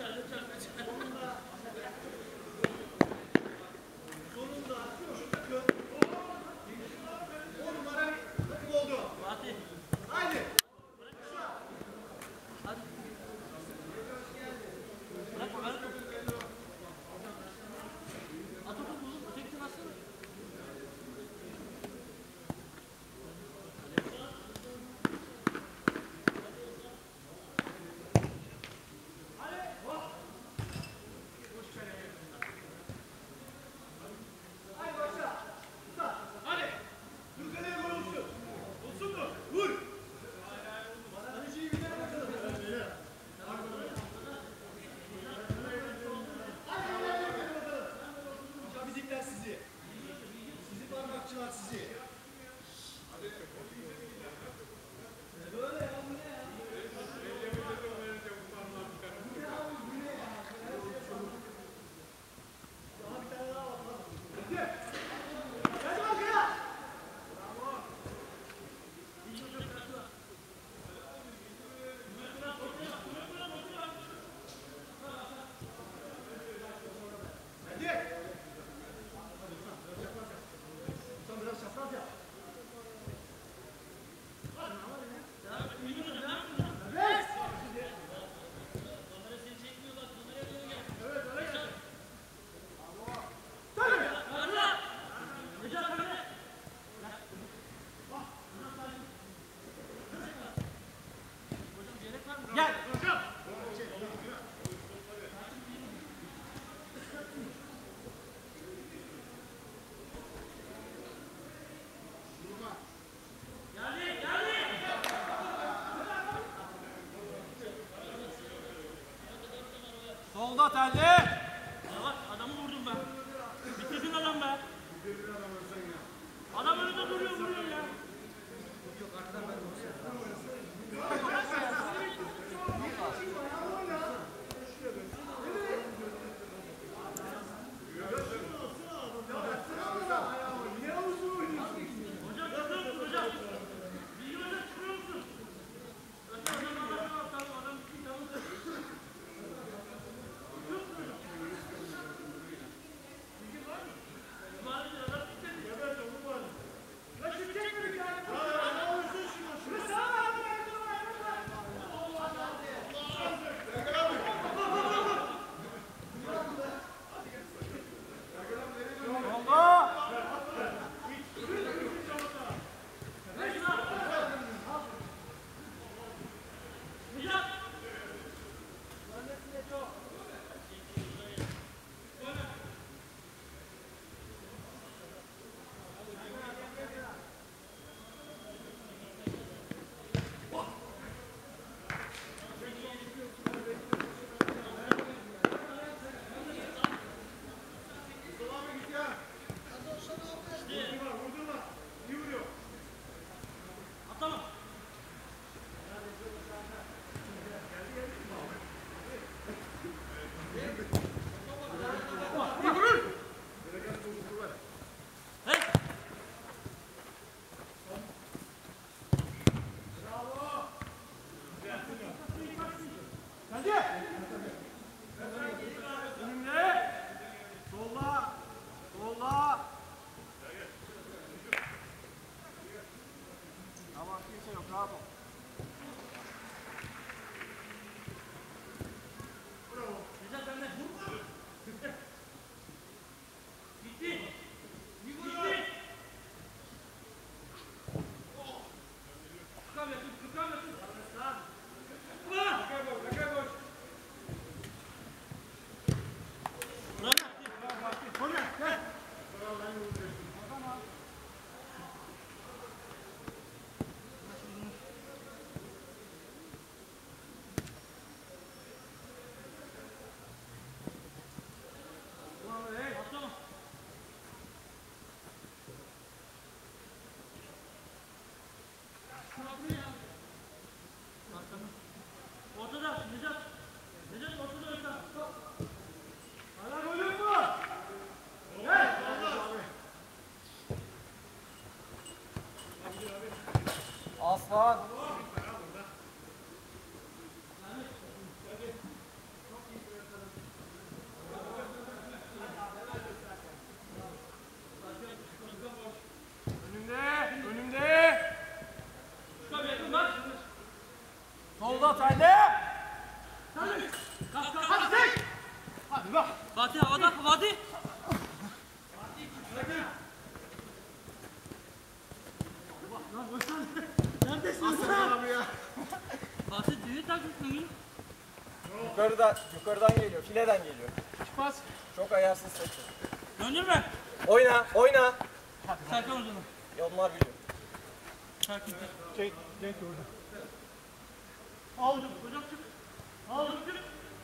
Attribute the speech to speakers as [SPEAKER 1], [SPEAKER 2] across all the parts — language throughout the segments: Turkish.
[SPEAKER 1] Solda telli.
[SPEAKER 2] Bak adamı vurdum ben. Bitirdin adam be. Adam önünde duruyor vuruyor ya.
[SPEAKER 1] Yok arkadan ben de Aslan. Solda Telli.
[SPEAKER 2] Kalk.
[SPEAKER 1] Hadi bak.
[SPEAKER 2] Fatih havada. Fatih.
[SPEAKER 1] Neredesin abi ya?
[SPEAKER 2] Fatih düğü takmışsın.
[SPEAKER 3] Yukarıdan geliyor, fileden geliyor.
[SPEAKER 1] Pas.
[SPEAKER 3] Çok ayarsız seçti.
[SPEAKER 2] Döndürme.
[SPEAKER 3] Oyna.
[SPEAKER 2] Serkan hocam.
[SPEAKER 3] Onlar biliyor.
[SPEAKER 2] Serkan.
[SPEAKER 1] Çek orada.
[SPEAKER 2] Al hocam. Hocam çık. Al hocam çık.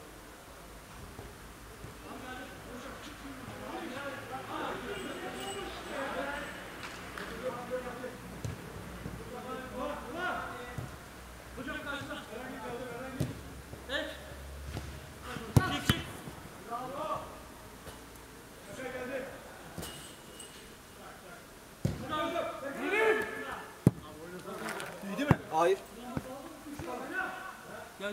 [SPEAKER 2] Hocam karşıda. Evet. Çık.
[SPEAKER 3] Hayır.
[SPEAKER 2] Gel.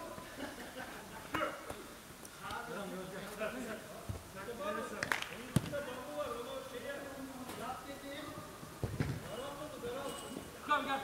[SPEAKER 2] Gel.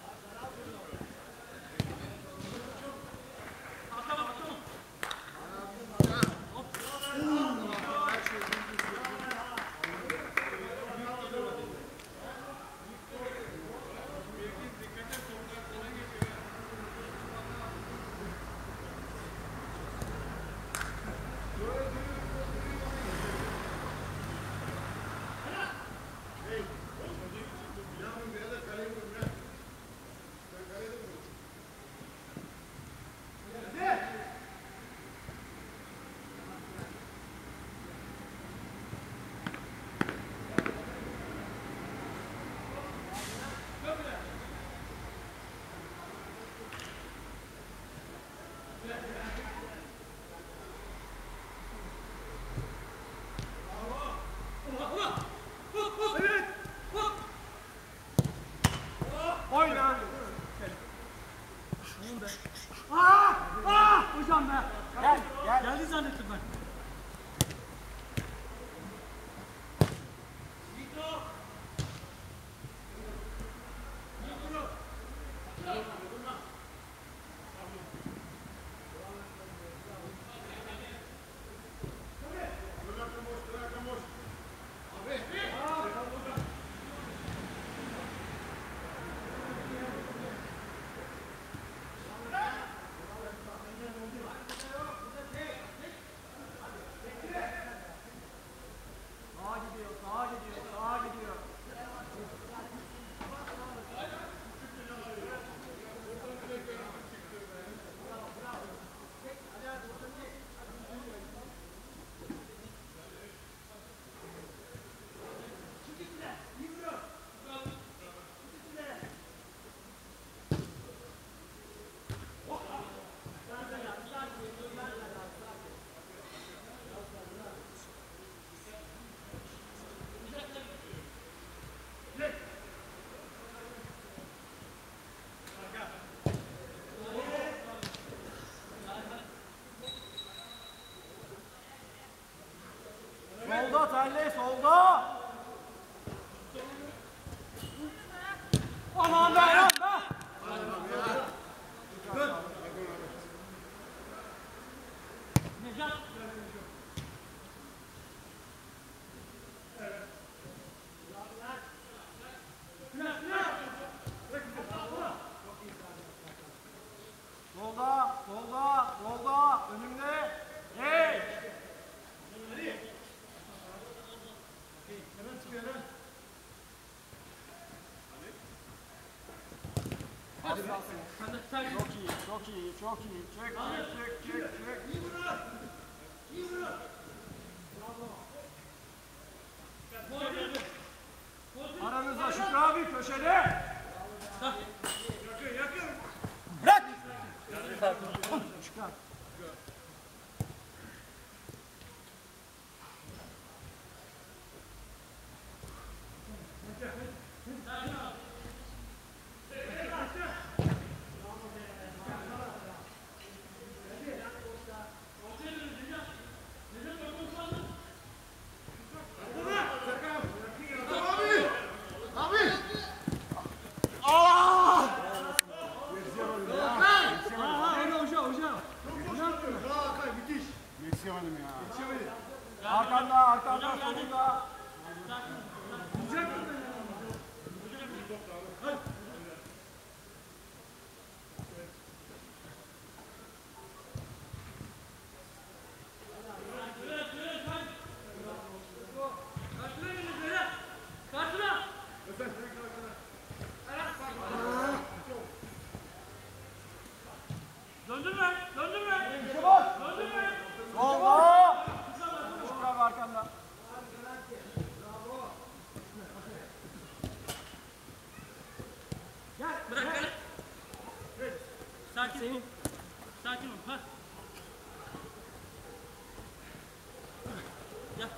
[SPEAKER 1] Oyna.
[SPEAKER 2] Hocam be.
[SPEAKER 3] Gel.
[SPEAKER 2] Geldi zannettim ben.
[SPEAKER 1] Sağa gidiyor. Solda Telli, solda. Aman be lan be.
[SPEAKER 2] Necat.
[SPEAKER 1] Solda, önümde. Hey!
[SPEAKER 2] Hadi be. Sen de sen.
[SPEAKER 1] Çok iyi. Çek. Aranızda Şükrü abi köşede.
[SPEAKER 3] Bırak.
[SPEAKER 1] Çıkar.
[SPEAKER 2] Döndürme. Döndürme.
[SPEAKER 1] İki boş.
[SPEAKER 2] Döndürme.
[SPEAKER 1] Solda. Şükrü abi arkanda.
[SPEAKER 2] Bırak kale. Sakin. Sakin ol. Ha. Gel.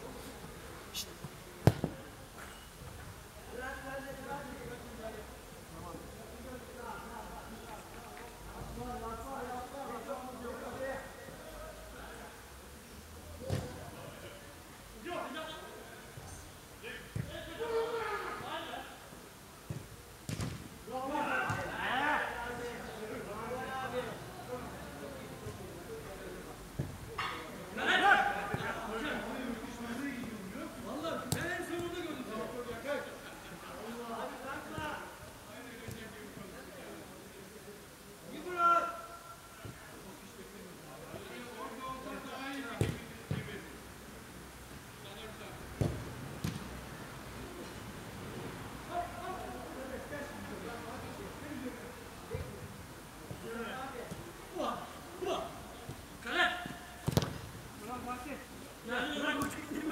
[SPEAKER 2] Kale. Gel, bırak.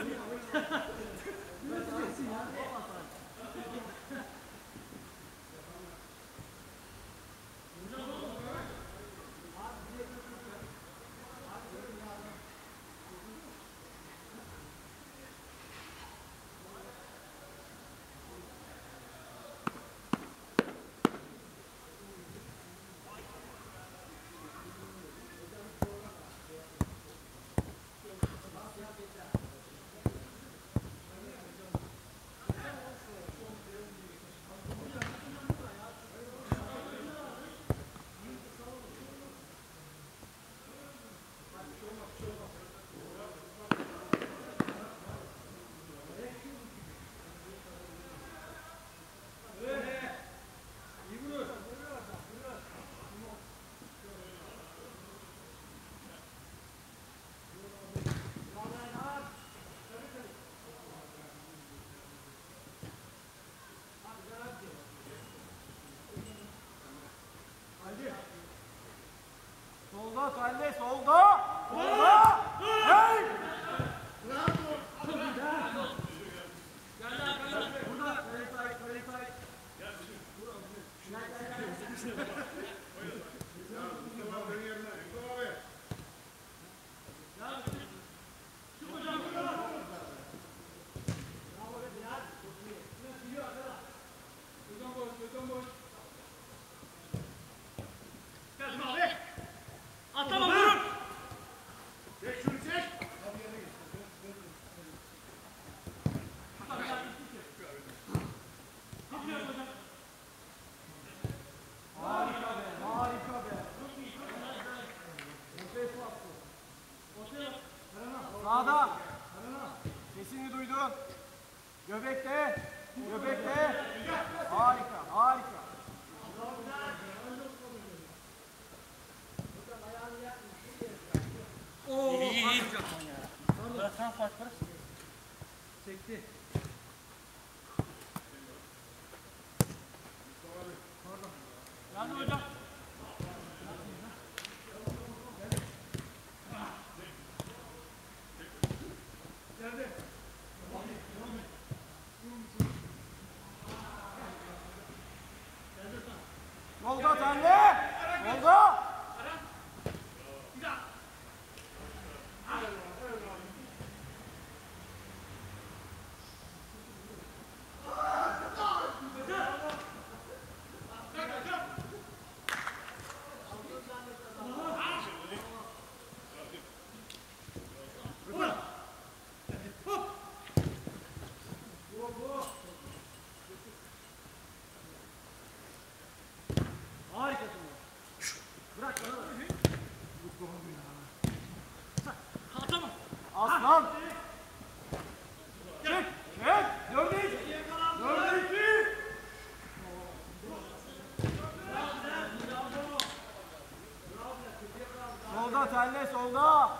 [SPEAKER 1] Solda Salih, solda. Solda. Hey. Burada.
[SPEAKER 2] Atlama vurun.
[SPEAKER 1] Harika be, harika be. Sağda. Sesini duydum. Göbekte. Göbekte. Harika, harika.
[SPEAKER 2] İyi. Bıraksana Fatih bırak.
[SPEAKER 3] Çekti.
[SPEAKER 2] Geldi hocam.
[SPEAKER 1] Solda Salih. Solda. Harikasın. Bırak bana.
[SPEAKER 2] Atlama.
[SPEAKER 1] Aslan. Çek. Çek. Dördü iç. Dördü iki. Solda Salih, solda.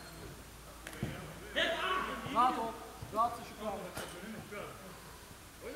[SPEAKER 1] Rahat ol. Rahat Şükrü abi.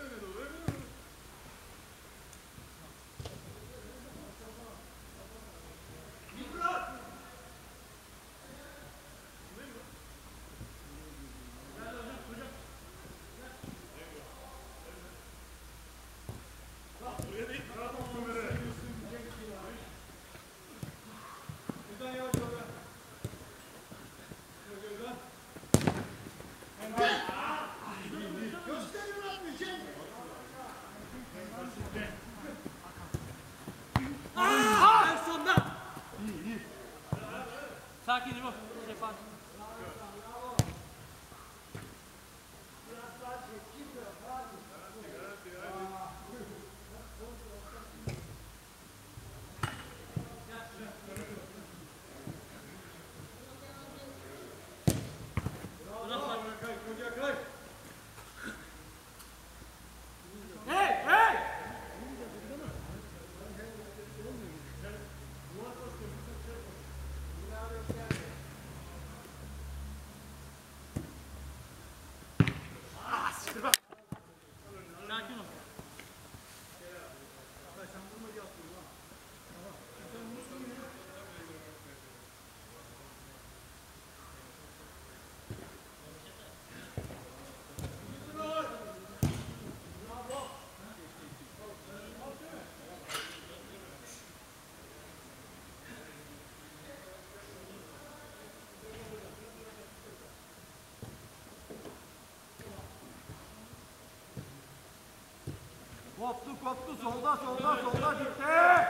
[SPEAKER 1] Koptu. Solda gitti.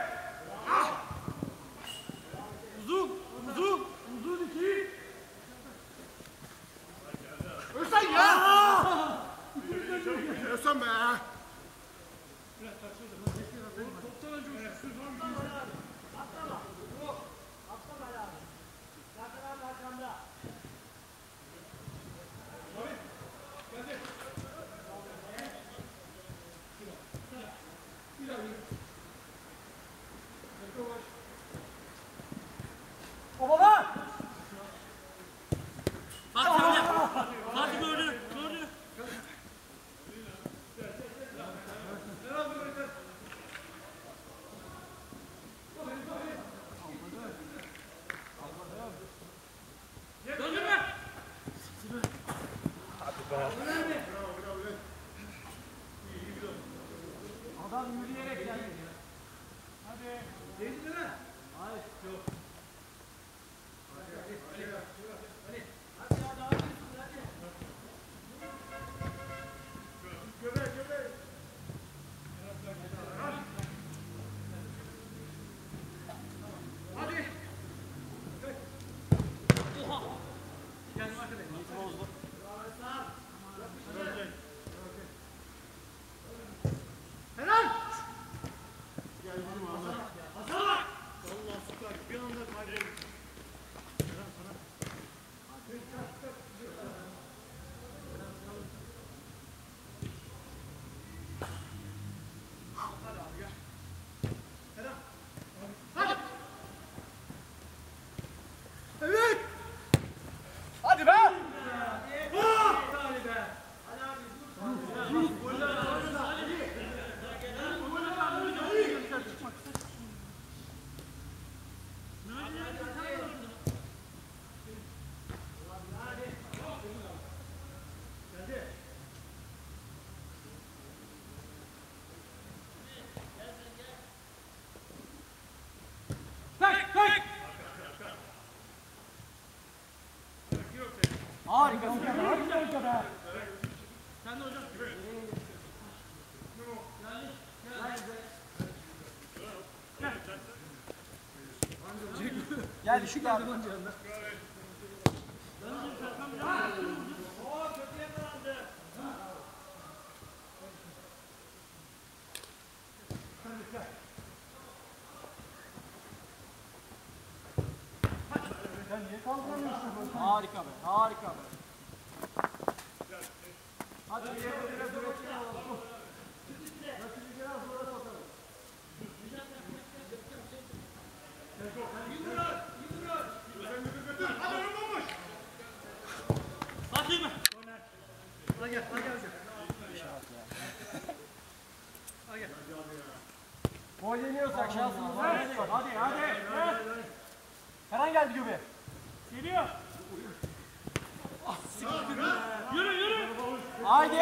[SPEAKER 1] Uzun iki.
[SPEAKER 4] Özcan ya! Özcan be!
[SPEAKER 2] Fatih gördü. Gördün mü?
[SPEAKER 1] Adam yürüyerek geldi. Hadi. Değil mi? Hayır. Yok.
[SPEAKER 4] Hadi be!
[SPEAKER 1] Harikasın. Harika be.
[SPEAKER 2] Sen de hocam.
[SPEAKER 1] Gel şu geldi. Sen niye kaldıramıyorsun? Harika be. Hadi biraz üretken olalım. Rakibi biraz zora sokalım.
[SPEAKER 2] Fatih mi?
[SPEAKER 3] Hadi gel hocam.
[SPEAKER 1] Gol yeniyorsak şansımız var. Hadi. Herhan geldi göbe.
[SPEAKER 2] Geliyor. Yürü.
[SPEAKER 1] Haydi.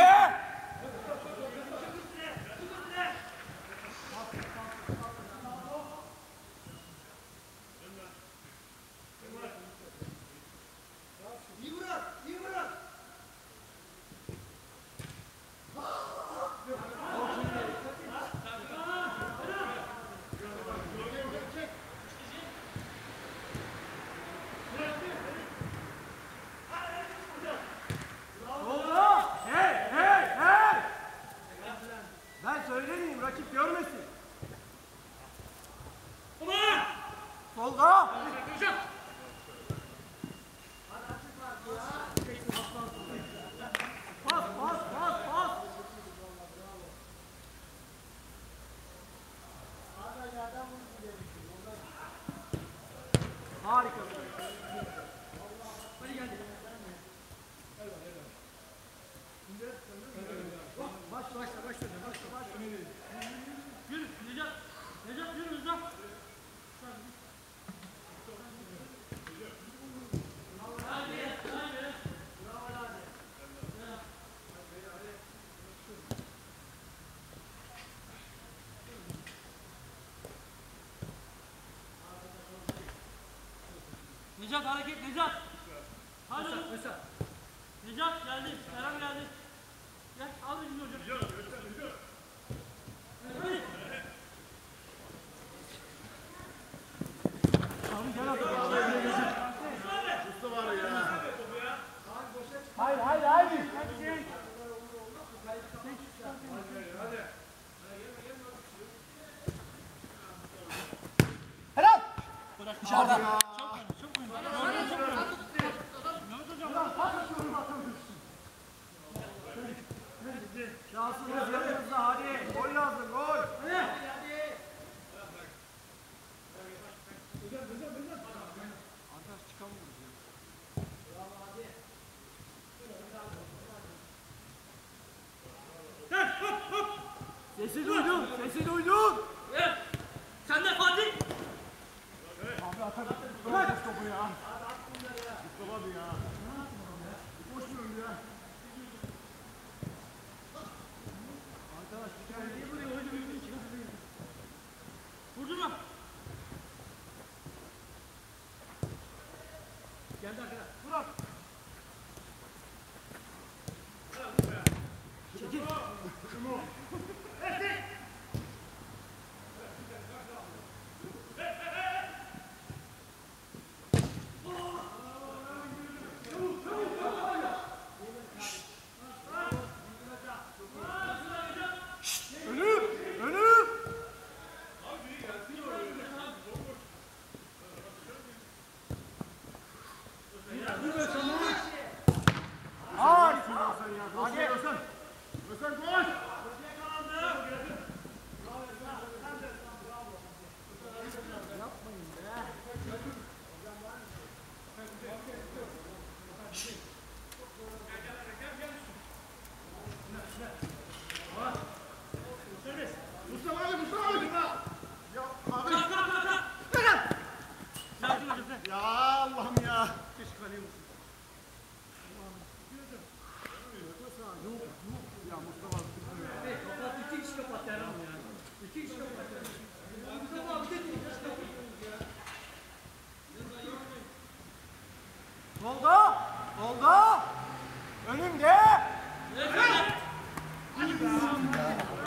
[SPEAKER 1] Ben söylemeyeyim, rakip görmesin. Solda. Pas. Harika. Hadi gel. Başla.
[SPEAKER 2] Yürü. Necat yürü hocam. Necat hareket Necat. Hadi oğlum. Necat geldi. Kerem geldi. Gel al bizim hocam.
[SPEAKER 4] ya.
[SPEAKER 1] Şansımız yanımızda hadi. Gol lazım gol. Sesi duydum. Sesi duydum.
[SPEAKER 2] Evet. Sen de Fatih.
[SPEAKER 4] Abi atar. Boş topu ya. Mustafa abi ya. Boş diyorum ya.
[SPEAKER 2] Vurdurma.
[SPEAKER 3] Geldi arkadaş.
[SPEAKER 1] Burak.
[SPEAKER 3] Çekil.
[SPEAKER 1] Önüm. Önüm. Hadi.
[SPEAKER 4] Hadi. Özcan. Özcan koş. Mustafa abi, Mustafa abi. Ya abi. Ya Allah'ım ya.
[SPEAKER 3] Evet, kapat. İki kişi kapat Erhan ya. İki kişi kapat. Mustafa abi dedi.
[SPEAKER 1] Solda. Solda. Önümde.
[SPEAKER 2] Evet.